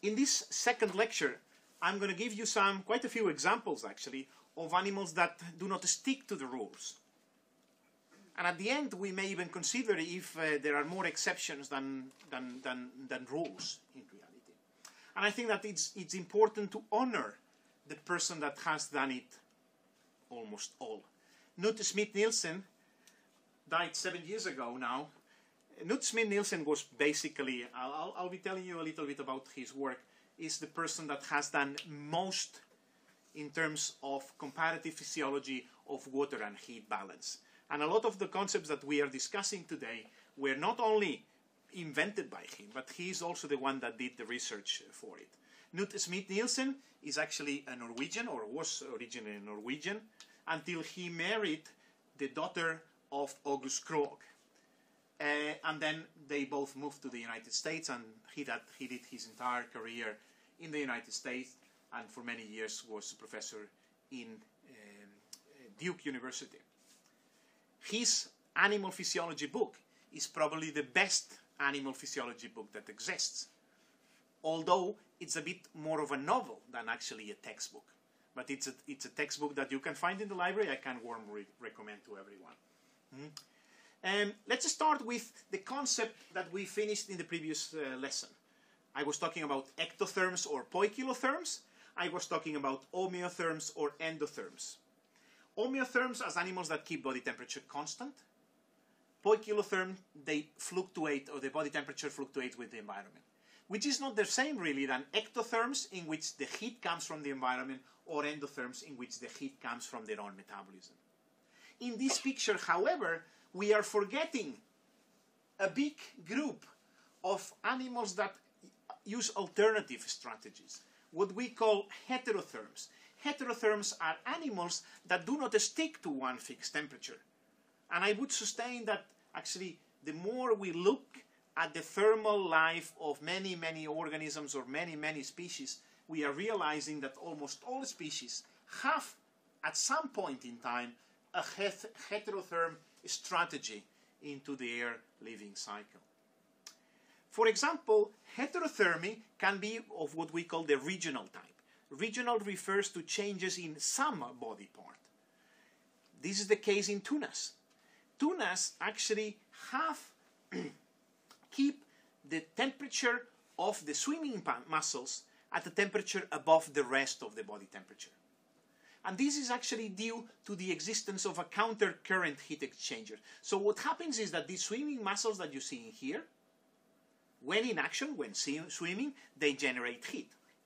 In this second lecture, I'm going to give you quite a few examples actually of animals that do not stick to the rules. And at the end, we may even consider if there are more exceptions than rules in reality. And I think that it's important to honor the person that has done it almost all. Knut Smith-Nielsen died 7 years ago now. Knut Smith-Nielsen was basically, I'll be telling you a little bit about his work, is the person that has done most in terms of comparative physiology of water and heat balance. And a lot of the concepts that we are discussing today were not only invented by him, but he is also the one that did the research for it. Knut Smith-Nielsen is actually a Norwegian, or was originally Norwegian, until he married the daughter of August Krogh. And then they both moved to the United States, and he did his entire career in the United States, and for many years was a professor in Duke University. His animal physiology book is probably the best animal physiology book that exists, although it's a bit more of a novel than actually a textbook. But it's a textbook that you can find in the library. I can warmly recommend to everyone. Let's start with the concept that we finished in the previous lesson. I was talking about ectotherms or poikilotherms. I was talking about homeotherms or endotherms. Homeotherms as animals that keep body temperature constant. Poikilotherm, they fluctuate, or the body temperature fluctuates with the environment, which is not the same really than ectotherms, in which the heat comes from the environment, or endotherms, in which the heat comes from their own metabolism. In this picture, however, we are forgetting a big group of animals that use alternative strategies, what we call heterotherms. Heterotherms are animals that do not stick to one fixed temperature. And I would sustain that actually the more we look at the thermal life of many, many organisms or many, many species, we are realizing that almost all species have, at some point in time, a heterotherm strategy into their living cycle. For example, heterothermy can be of what we call the regional type. Regional refers to changes in some body part. This is the case in tunas. Tunas actually keep the temperature of the swimming muscles at a temperature above the rest of the body temperature. And this is actually due to the existence of a counter-current heat exchanger. So what happens is that these swimming muscles that you see in here, when in action, when swimming, they generate heat.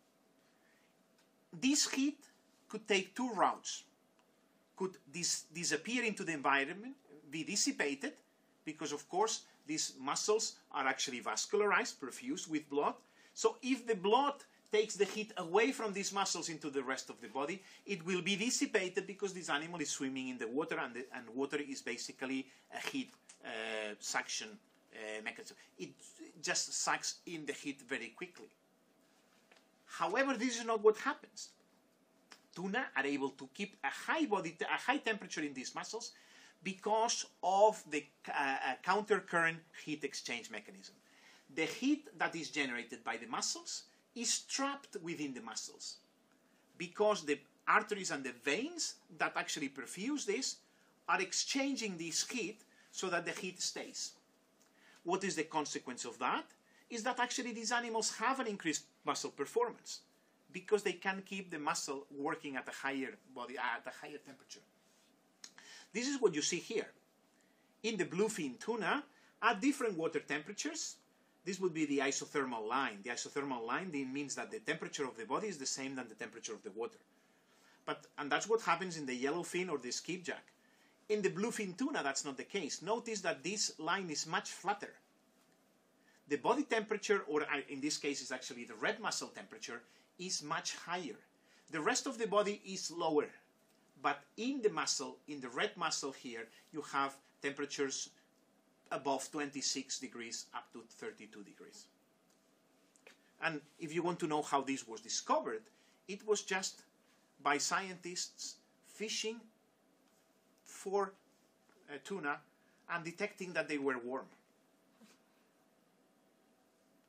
This heat could take two routes. Could disappear into the environment, be dissipated, because of course these muscles are actually vascularized, perfused with blood. So if the blood takes the heat away from these muscles into the rest of the body, it will be dissipated because this animal is swimming in the water, and water is basically a heat suction mechanism. It just sucks in the heat very quickly. However, this is not what happens. Tuna are able to keep a high temperature in these muscles because of the counter-current heat exchange mechanism. The heat that is generated by the muscles is trapped within the muscles because the arteries and the veins that actually perfuse this are exchanging this heat so that the heat stays. What is the consequence of that? Is that actually these animals have an increased muscle performance because they can keep the muscle working at a higher temperature. This is what you see here. In the bluefin tuna, at different water temperatures, this would be the isothermal line. The isothermal line means that the temperature of the body is the same than the temperature of the water. And that's what happens in the yellowfin or the skipjack. In the bluefin tuna, that's not the case. Notice that this line is much flatter. The body temperature, or in this case is actually the red muscle temperature, is much higher. The rest of the body is lower. But in the muscle, in the red muscle here, you have temperatures above 26 degrees up to 32 degrees. And if you want to know how this was discovered, it was just by scientists fishing for tuna and detecting that they were warm.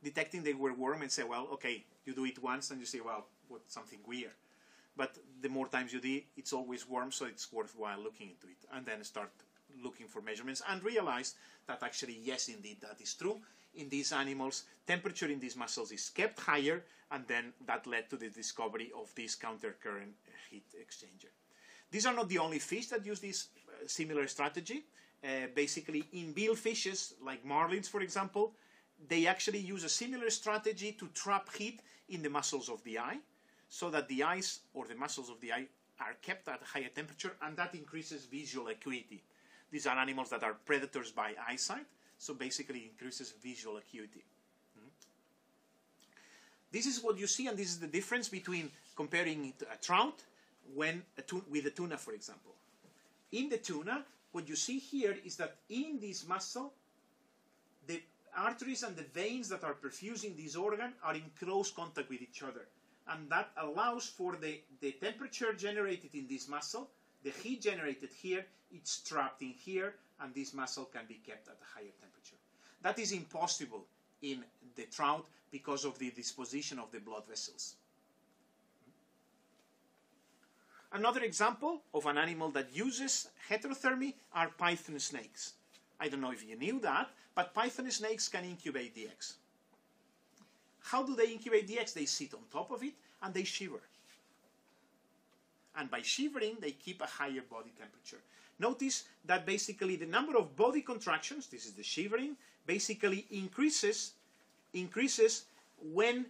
detecting they were warm and say, well, okay, you do it once and you say, well, what's something weird. But the more times you do it, it's always warm, so it's worthwhile looking into it. And then start looking for measurements and realize that actually, yes, indeed, that is true. In these animals, temperature in these muscles is kept higher, and then that led to the discovery of this countercurrent heat exchanger. These are not the only fish that use this similar strategy. Basically, in bill fishes, like marlins, for example, they actually use a similar strategy to trap heat in the muscles of the eye, so that the eyes or the muscles of the eye are kept at a higher temperature, and that increases visual acuity. These are animals that are predators by eyesight, so basically increases visual acuity. This is what you see, and this is the difference between comparing a trout with a tuna, for example. In the tuna, what you see here is that in this muscle, the arteries and the veins that are perfusing this organ are in close contact with each other. And that allows for the temperature generated in this muscle, the heat generated here, it's trapped in here, and this muscle can be kept at a higher temperature. That is impossible in the trout because of the disposition of the blood vessels. Another example of an animal that uses heterothermy are python snakes. I don't know if you knew that, but python snakes can incubate the eggs. How do they incubate the eggs? They sit on top of it and they shiver. And by shivering, they keep a higher body temperature. Notice that basically the number of body contractions, this is the shivering, basically increases when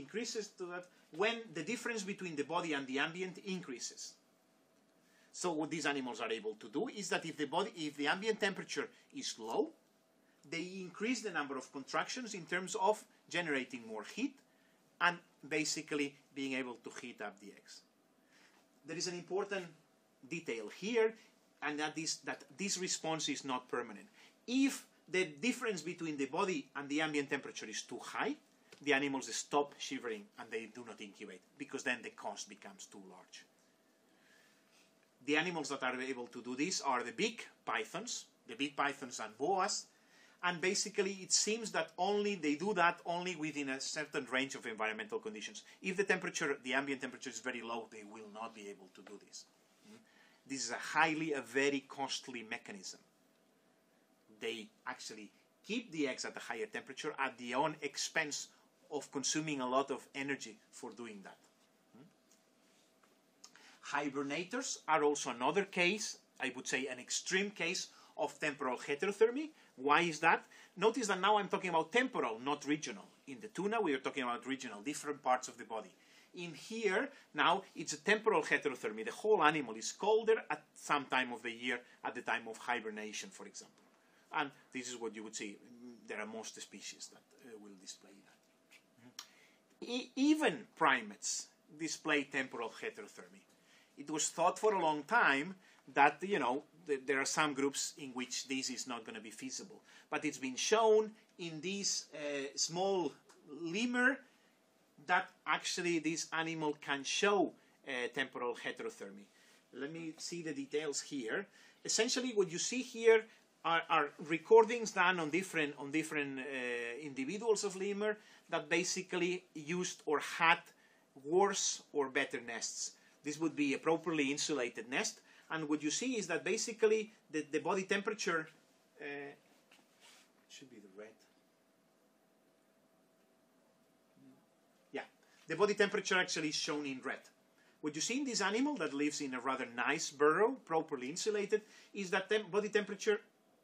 the difference between the body and the ambient increases. So what these animals are able to do is that if the ambient temperature is low, they increase the number of contractions in terms of generating more heat and basically being able to heat up the eggs. There is an important detail here, and that is that this response is not permanent. If the difference between the body and the ambient temperature is too high, the animals stop shivering and they do not incubate, because then the cost becomes too large. The animals that are able to do this are the big pythons and boas, and basically it seems that they do that only within a certain range of environmental conditions. If the ambient temperature is very low, they will not be able to do this. This is a very costly mechanism. They actually keep the eggs at a higher temperature at their own expense of consuming a lot of energy for doing that. Hibernators are also another case, I would say an extreme case of temporal heterothermy. Why is that? Notice that now I'm talking about temporal, not regional. In the tuna, we are talking about regional, different parts of the body. In here, now, it's a temporal heterothermy. The whole animal is colder at some time of the year, at the time of hibernation, for example. And this is what you would see. There are most species that will display that. Even primates display temporal heterothermy. It was thought for a long time that, there are some groups in which this is not going to be feasible. But it's been shown in this small lemur that actually this animal can show temporal heterothermy. Let me see the details here. Essentially, what you see here are recordings done on different individuals of lemur that basically used or had worse or better nests. This would be a properly insulated nest, and what you see is that basically the body temperature should be the red. Yeah, the body temperature actually is shown in red. What you see in this animal that lives in a rather nice burrow, properly insulated, is that body temperature.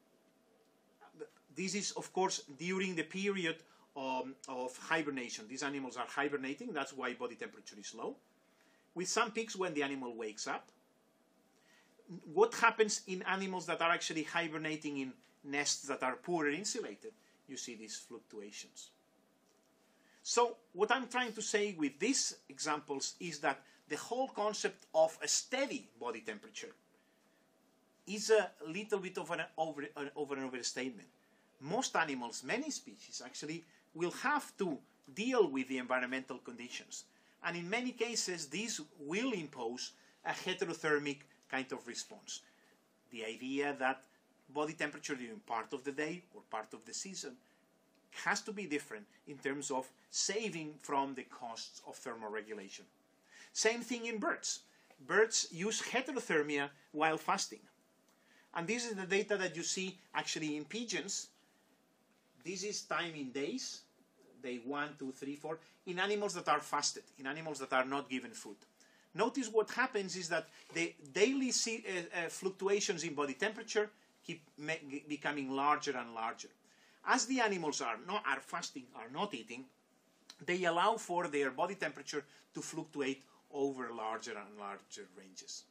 This is, of course, during the period of hibernation. These animals are hibernating, that's why body temperature is low. With some peaks when the animal wakes up. What happens in animals that are actually hibernating in nests that are poorly insulated? You see these fluctuations. So what I'm trying to say with these examples is that the whole concept of a steady body temperature is a little bit of an overstatement. Most animals, many species actually, will have to deal with the environmental conditions. And in many cases, these will impose a heterothermic kind of response. The idea that body temperature during part of the day or part of the season has to be different in terms of saving from the costs of thermoregulation. Same thing in birds. Birds use heterothermia while fasting. And this is the data that you see actually in pigeons. This is time in days, day 1, 2, 3, 4, in animals that are fasted, in animals that are not given food. Notice what happens is that the daily fluctuations in body temperature keep becoming larger and larger. As the animals are fasting, are not eating, they allow for their body temperature to fluctuate over larger and larger ranges.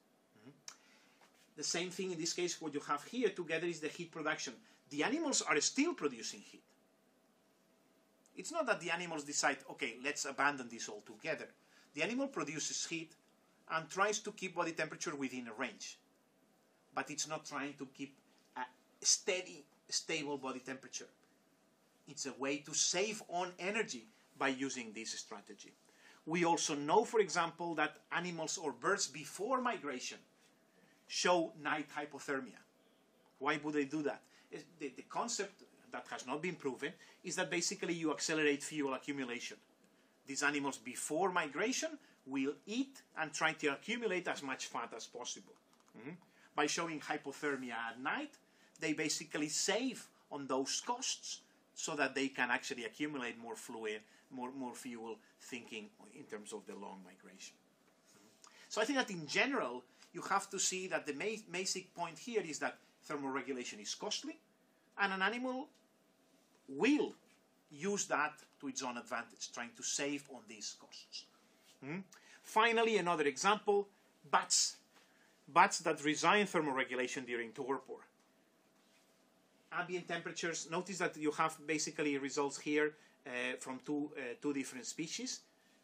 The same thing in this case, what you have here together is the heat production. The animals are still producing heat. It's not that the animals decide, okay, let's abandon this altogether. The animal produces heat and tries to keep body temperature within a range. But it's not trying to keep a steady, stable body temperature. It's a way to save on energy by using this strategy. We also know, for example, that animals or birds before migration show night hypothermia. Why would they do that? The concept that has not been proven is that basically you accelerate fuel accumulation. These animals before migration will eat and try to accumulate as much fat as possible. By showing hypothermia at night, they basically save on those costs so that they can actually accumulate more fluid, more fuel, thinking in terms of the long migration. So I think that in general, you have to see that the basic point here is that thermoregulation is costly, and an animal will use that to its own advantage, trying to save on these costs. Finally, another example, bats. Bats that resign thermoregulation during torpor. Ambient temperatures, notice that you have basically results here from two different species.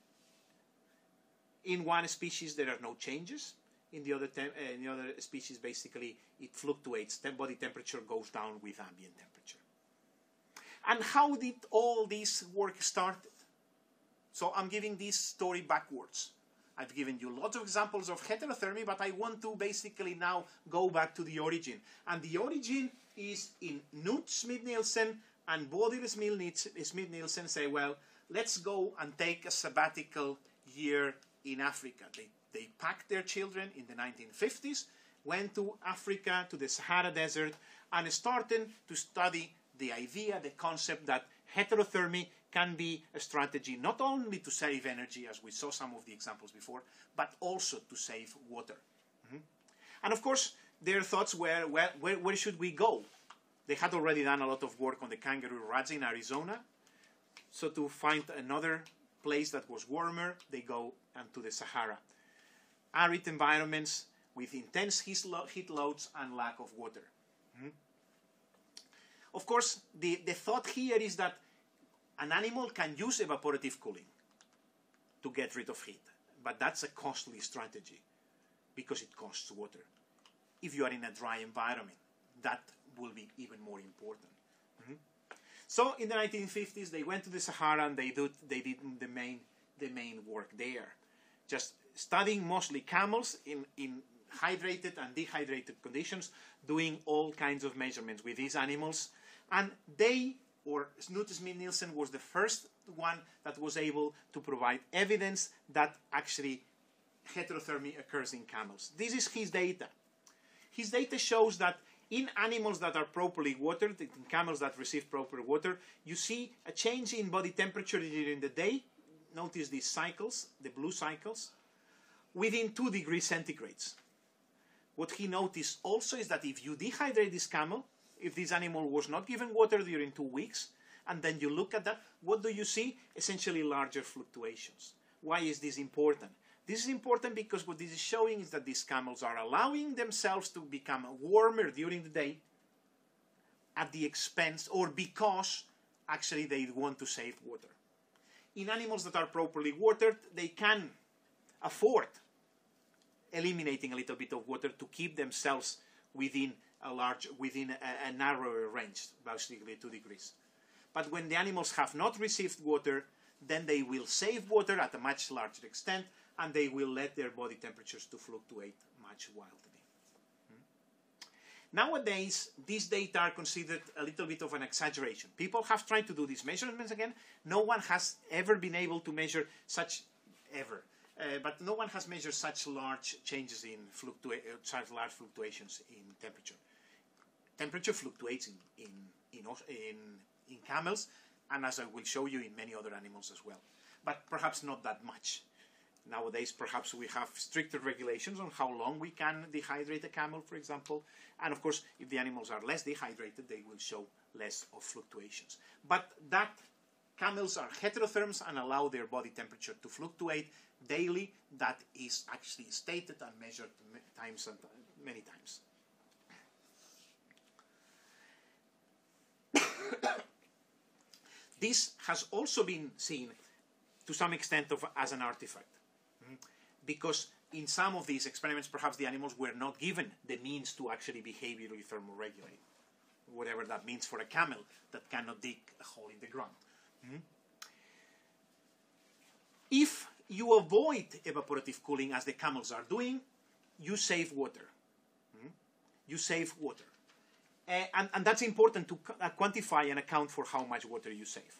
In one species, there are no changes. In the other species, basically, it fluctuates. Body temperature goes down with ambient temperature. And how did all this work start? So I'm giving this story backwards. I've given you lots of examples of heterothermy, but I want to basically now go back to the origin. And the origin is in Knut Schmidt-Nielsen and Bodil Schmidt-Nielsen say, well, let's go and take a sabbatical year in Africa. They packed their children in the 1950s, went to Africa, to the Sahara Desert, and started to study the idea, the concept that heterothermy can be a strategy not only to save energy, as we saw some of the examples before, but also to save water. And of course, their thoughts were, well, where should we go? They had already done a lot of work on the kangaroo rats in Arizona. So to find another place that was warmer, they go to the Sahara. Arid environments with intense heat loads and lack of water. Of course, the thought here is that an animal can use evaporative cooling to get rid of heat, but that's a costly strategy because it costs water. If you are in a dry environment, that will be even more important. So in the 1950s, they went to the Sahara and they did the main work there, just studying mostly camels in hydrated and dehydrated conditions, doing all kinds of measurements with these animals, and Knut Schmidt-Nielsen was the first one that was able to provide evidence that actually heterothermy occurs in camels. This is his data. His data shows that in animals that are properly watered, in camels that receive proper water, you see a change in body temperature during the day. Notice these cycles, the blue cycles, within 2 degrees centigrade. What he noticed also is that if you dehydrate this camel, if this animal was not given water during 2 weeks, and then you look at that, what do you see? Essentially larger fluctuations. Why is this important? This is important because what this is showing is that these camels are allowing themselves to become warmer during the day at the expense, or because actually they want to save water. In animals that are properly watered, they can afford eliminating a little bit of water to keep themselves within a narrower range, basically 2 degrees. But when the animals have not received water, then they will save water at a much larger extent, and they will let their body temperatures to fluctuate much wildly. Nowadays, these data are considered a little bit of an exaggeration. People have tried to do these measurements again. No one has ever been able to measure such, but no one has measured such large changes in such large fluctuations in temperature. Temperature fluctuates in camels, and as I will show you, in many other animals as well. But perhaps not that much. Nowadays, perhaps we have stricter regulations on how long we can dehydrate a camel, for example. And of course, if the animals are less dehydrated, they will show less of fluctuations. But that camels are heterotherms and allow their body temperature to fluctuate daily. That is actually stated and measured many times. This has also been seen to some extent as an artifact. Because in some of these experiments, perhaps the animals were not given the means to actually behaviorally thermoregulate, whatever that means for a camel that cannot dig a hole in the ground. If you avoid evaporative cooling, as the camels are doing, you save water. You save water. And that's important to quantify and account for how much water you save.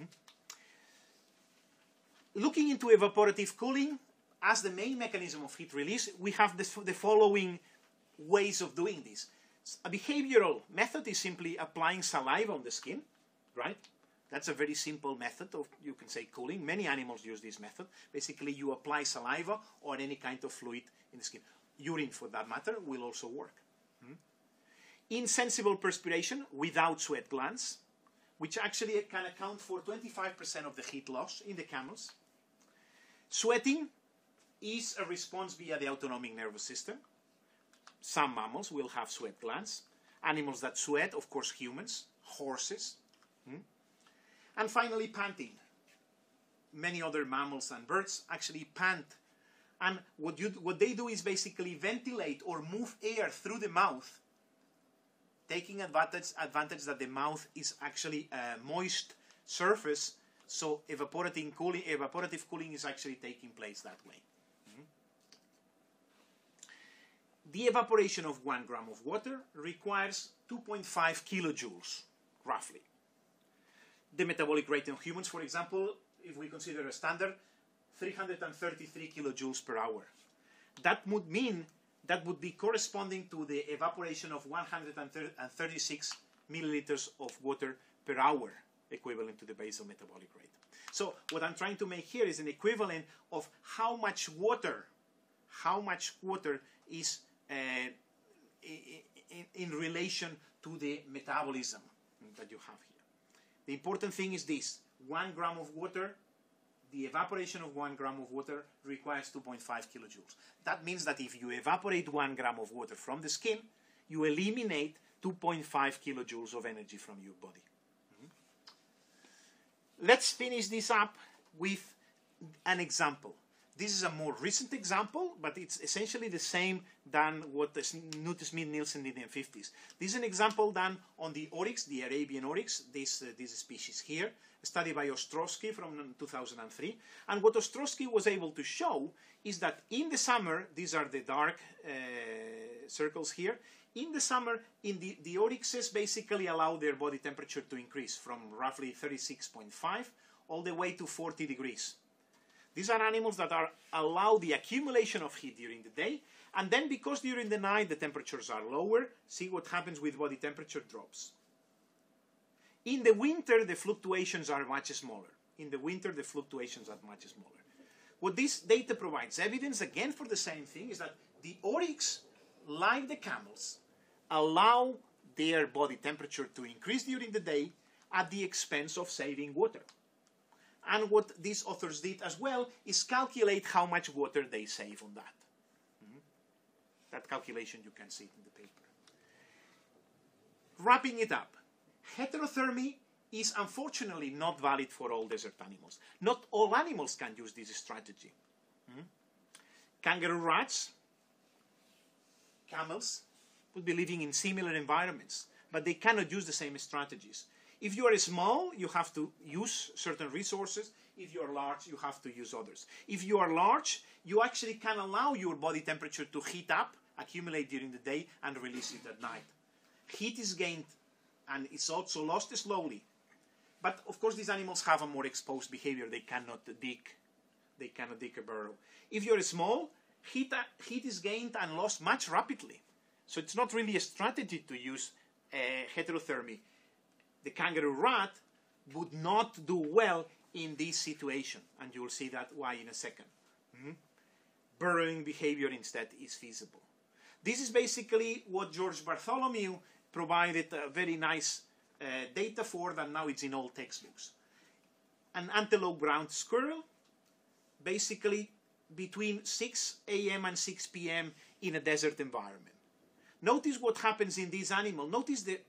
Looking into evaporative cooling, as the main mechanism of heat release, we have the following ways of doing this. A behavioral method is simply applying saliva on the skin, right? That's a very simple method of, you can say, cooling. Many animals use this method. Basically, you apply saliva or any kind of fluid in the skin. Urine, for that matter, will also work. Insensible perspiration without sweat glands, which actually can account for 25% of the heat loss in the camels. Sweating is a response via the autonomic nervous system. Some mammals will have sweat glands. Animals that sweat, of course, humans, horses. And finally, panting. Many other mammals and birds actually pant. And what they do is basically ventilate or move air through the mouth, taking advantage that the mouth is actually a moist surface, so evaporative cooling is actually taking place that way. The evaporation of 1 gram of water requires 2.5 kilojoules, roughly. The metabolic rate in humans, for example, if we consider a standard, 333 kilojoules per hour. That would mean that would be corresponding to the evaporation of 136 milliliters of water per hour, equivalent to the basal metabolic rate. So what I'm trying to make here is an equivalent of how much water is in relation to the metabolism that you have here. The important thing is this: 1 gram of water, the evaporation of 1 gram of water requires 2.5 kilojoules. That means that if you evaporate 1 gram of water from the skin, you eliminate 2.5 kilojoules of energy from your body. Let's finish this up with an example. This is a more recent example, but it's essentially the same than what Smith-Nielsen did in the 50s. This is an example done on the oryx, the Arabian oryx, this species here, a study by Ostrowski from 2003. And what Ostrowski was able to show is that in the summer, these are the dark circles here, in the summer, the oryxes basically allow their body temperature to increase from roughly 36.5 all the way to 40 degrees. These are animals that allow the accumulation of heat during the day, and then because during the night the temperatures are lower, see what happens with body temperature drops. In the winter, the fluctuations are much smaller. What this data provides evidence, again, for the same thing, is that the oryx, like the camels, allow their body temperature to increase during the day at the expense of saving water. And what these authors did as well is calculate how much water they save on that. That calculation, you can see it in the paper. Wrapping it up, heterothermy is unfortunately not valid for all desert animals. Not all animals can use this strategy. Kangaroo rats, camels, would be living in similar environments, but they cannot use the same strategies. If you are small, you have to use certain resources. If you are large, you have to use others. If you are large, you actually can allow your body temperature to heat up, accumulate during the day, and release it at night. heat is gained and it's also lost slowly. But of course these animals have a more exposed behavior. They cannot dig a burrow. If you're small, heat is gained and lost much rapidly. So it's not really a strategy to use heterothermy. The kangaroo rat would not do well in this situation, and you will see that why in a second. Burrowing behavior instead is feasible. This is basically what George Bartholomew provided a very nice data for, that now it's in all textbooks. An antelope ground squirrel, basically between 6 a.m. and 6 p.m. in a desert environment. Notice what happens in this animal. Notice the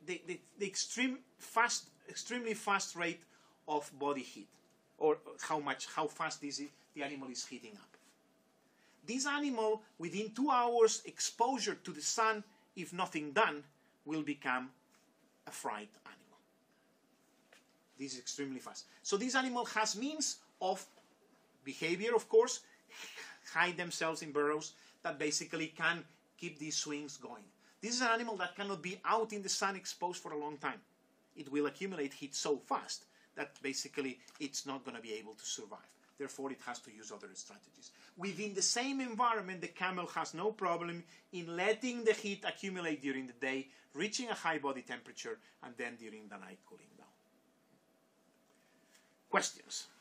extremely fast rate of body heat, or how fast the animal is heating up. This animal, within 2 hours exposure to the sun, if nothing done, will become a fried animal. This is extremely fast. So this animal has means of behavior, of course, hide themselves in burrows that basically can keep these swings going. This is an animal that cannot be out in the sun exposed for a long time. It will accumulate heat so fast that basically it's not going to be able to survive. Therefore, it has to use other strategies. Within the same environment, the camel has no problem in letting the heat accumulate during the day, reaching a high body temperature, and then during the night cooling down. Questions?